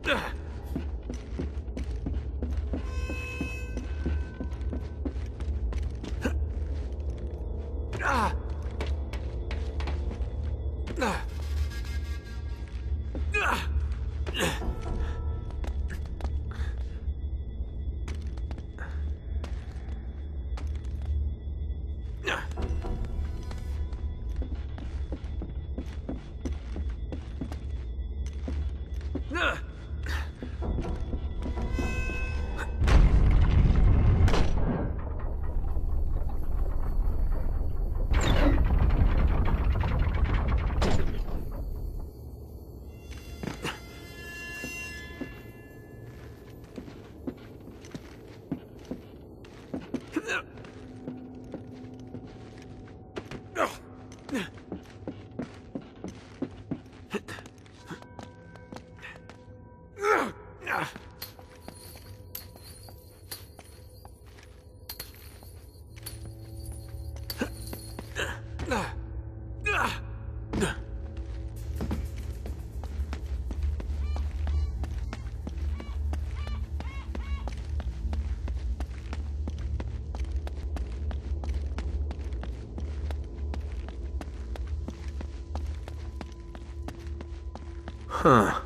Huh.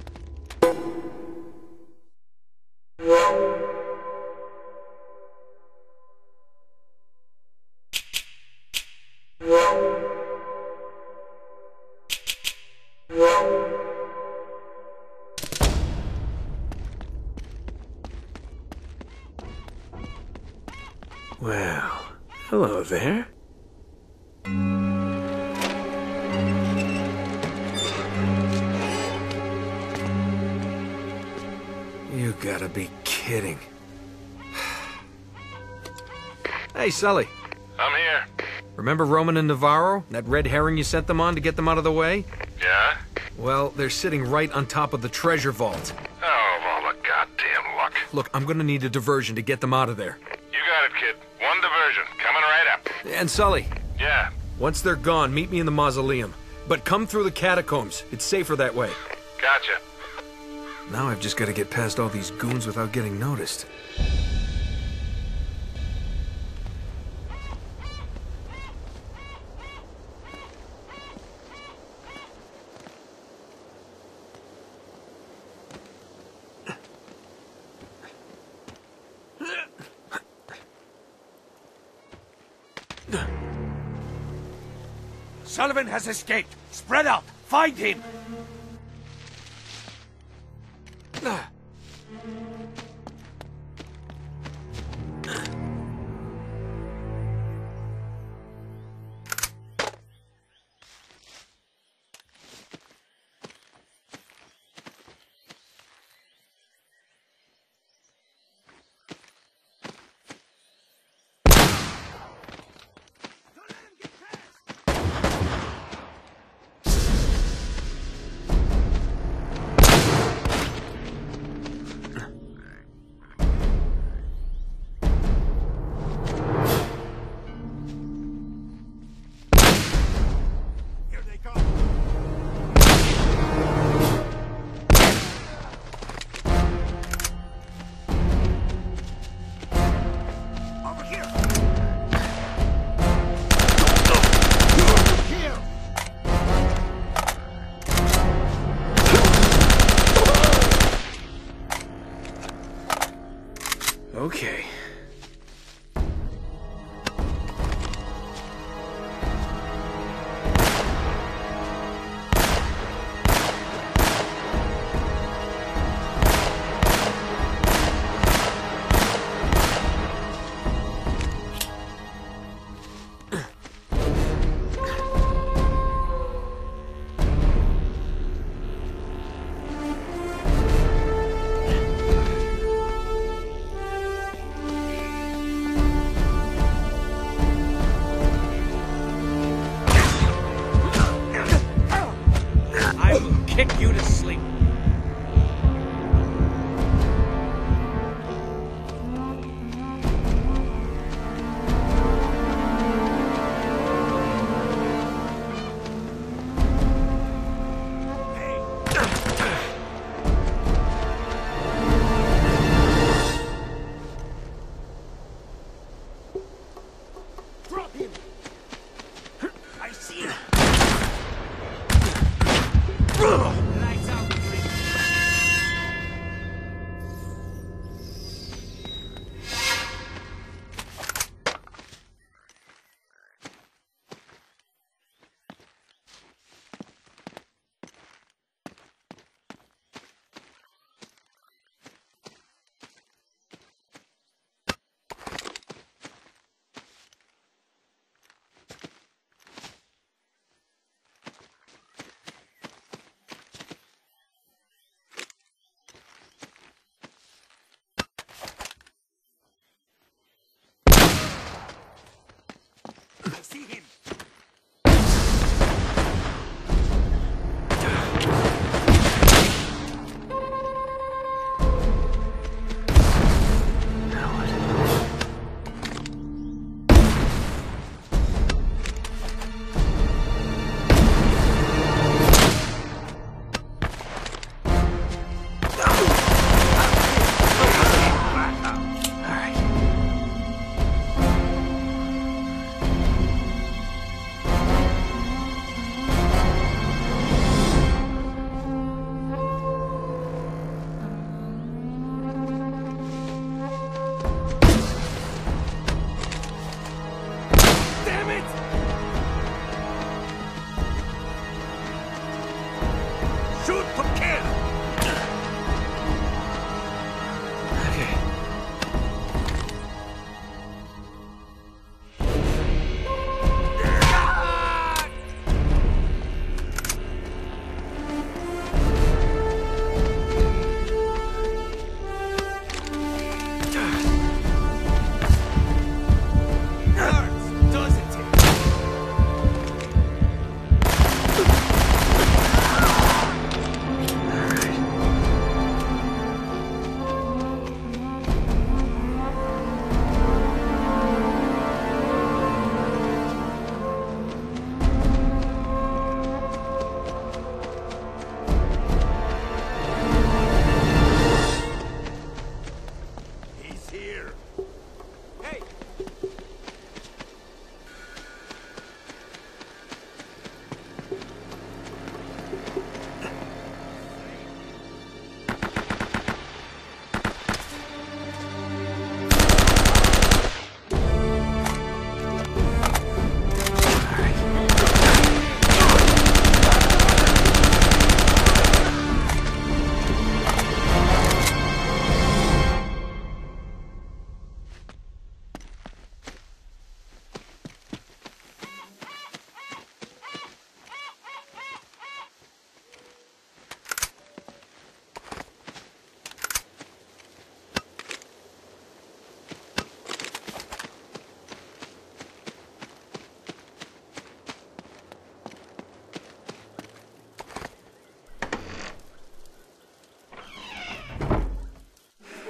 Well, hello there. You gotta be kidding. Hey, Sully. I'm here. Remember Roman and Navarro? That red herring you sent them on to get them out of the way? Yeah? Well, they're sitting right on top of the treasure vault. Oh, of all the goddamn luck. Look, I'm gonna need a diversion to get them out of there. You got it, kid. One diversion. Coming right up. And Sully, Yeah. once they're gone, meet me in the mausoleum. But come through the catacombs. It's safer that way. Gotcha. Now I've just got to get past all these goons without getting noticed. Sullivan has escaped. Spread out. Find him. Okay.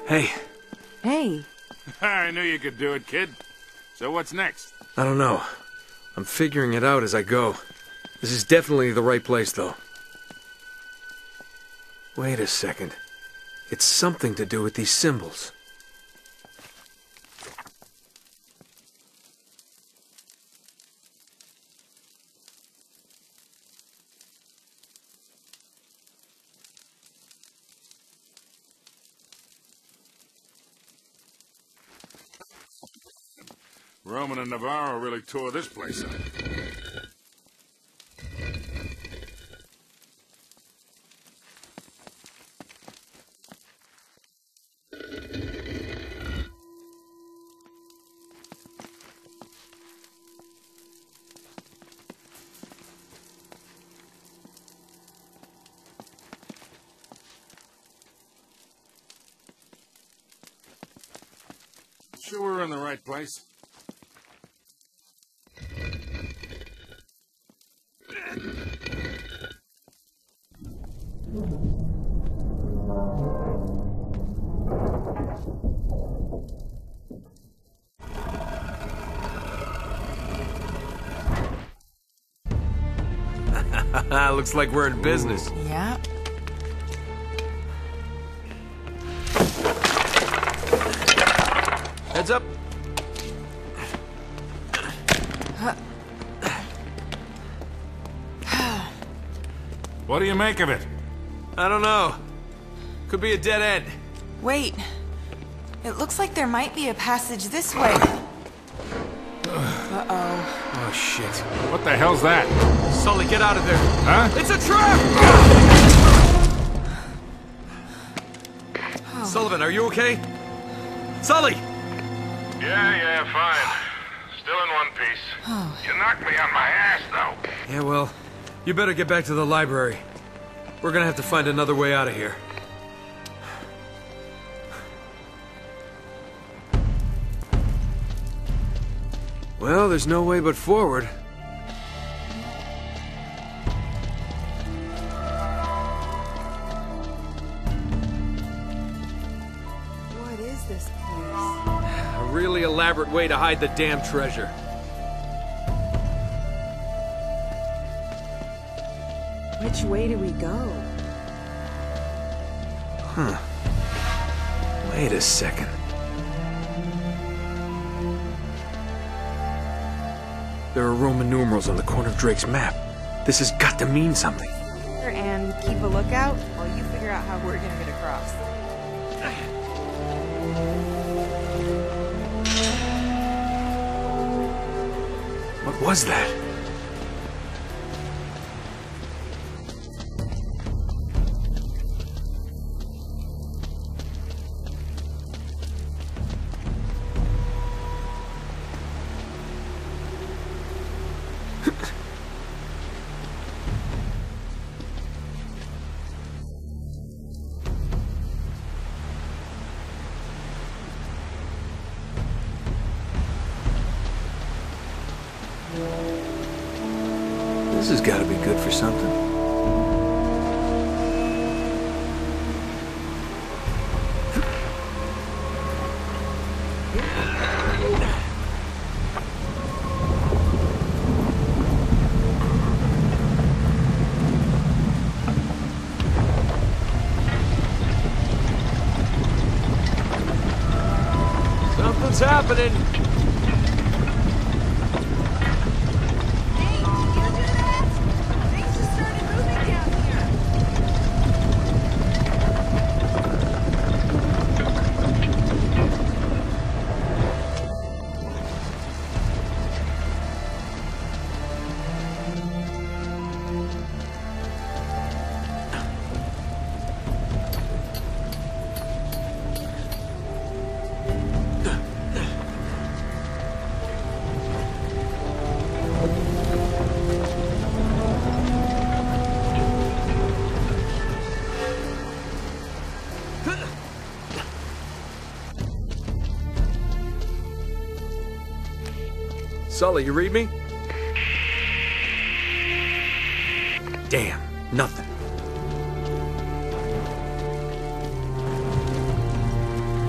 Hey, Hey, I knew you could do it, kid. So what's next? I don't know. I'm figuring it out as I go. This is definitely the right place, though. Wait a second. It's something to do with these symbols. Roman and Navarro really tore this place up. Sure we're in the right place? Looks like we're in business. yeah. Heads up. What do you make of it? I don't know. Could be a dead end. Wait. It looks like there might be a passage this way. Uh-oh. Oh, shit. What the hell's that? Sully, get out of there. Huh? It's a trap! Sullivan, are you okay? Sully! Yeah, fine. Still in one piece. You knocked me on my ass, though. Yeah, well, you better get back to the library. We're gonna have to find another way out of here. Well, there's no way but forward. What is this place? A really elaborate way to hide the damn treasure. Which way do we go? Wait a second. There are Roman numerals on the corner of Drake's map. This has got to mean something. And keep a lookout while you figure out how we're gonna get across. What was that? This has got to be good for something. Something's happening. Sully, you read me? Damn, nothing.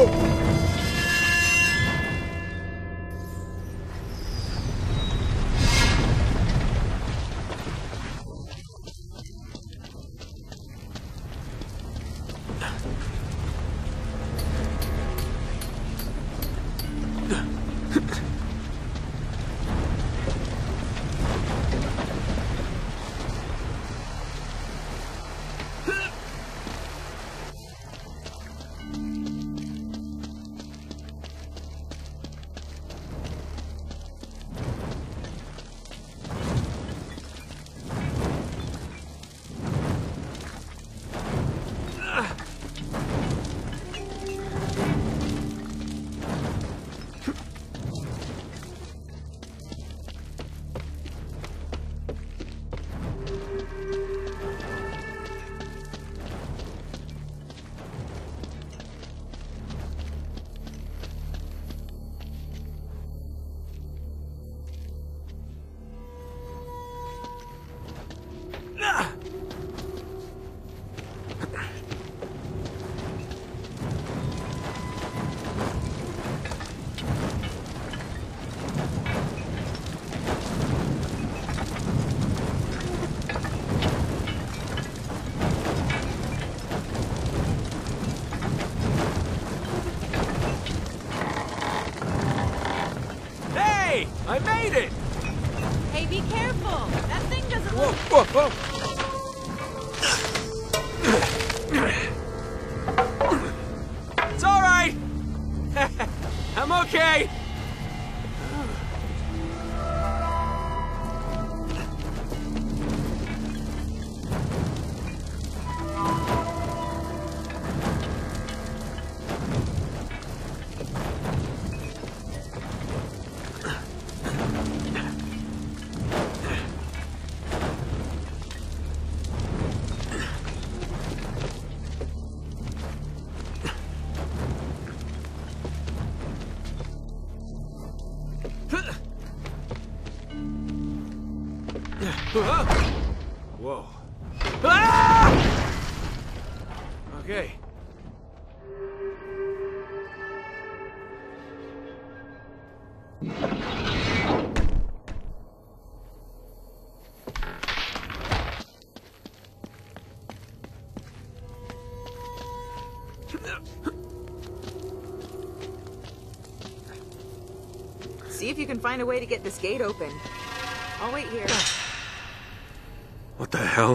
I made it! Hey, be careful! That thing doesn't Whoa, look... whoa, whoa! It's all right! I'm okay! Whoa. Ah! Okay. See if you can find a way to get this gate open. I'll wait here. What the hell?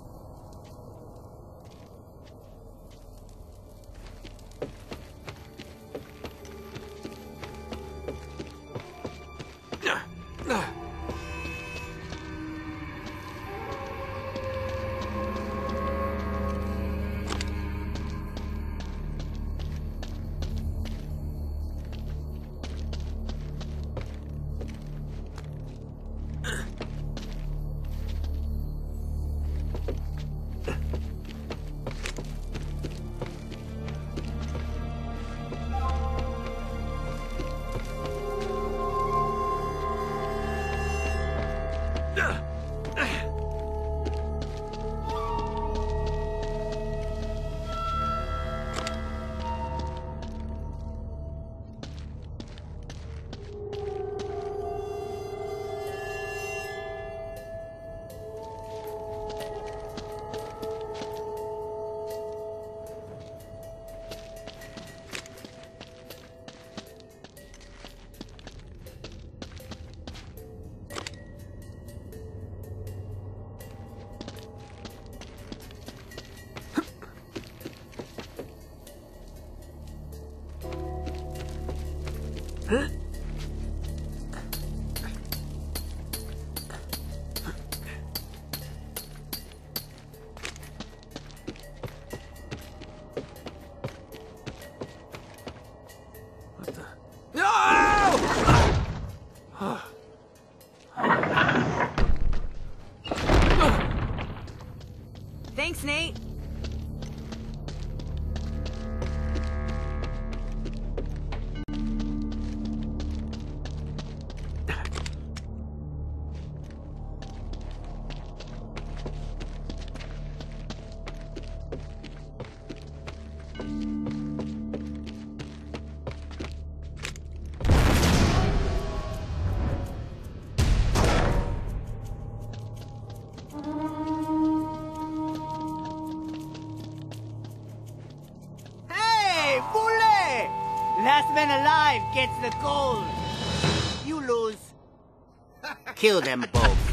Thanks, Nate. Last man alive gets the gold. You lose. Kill them both.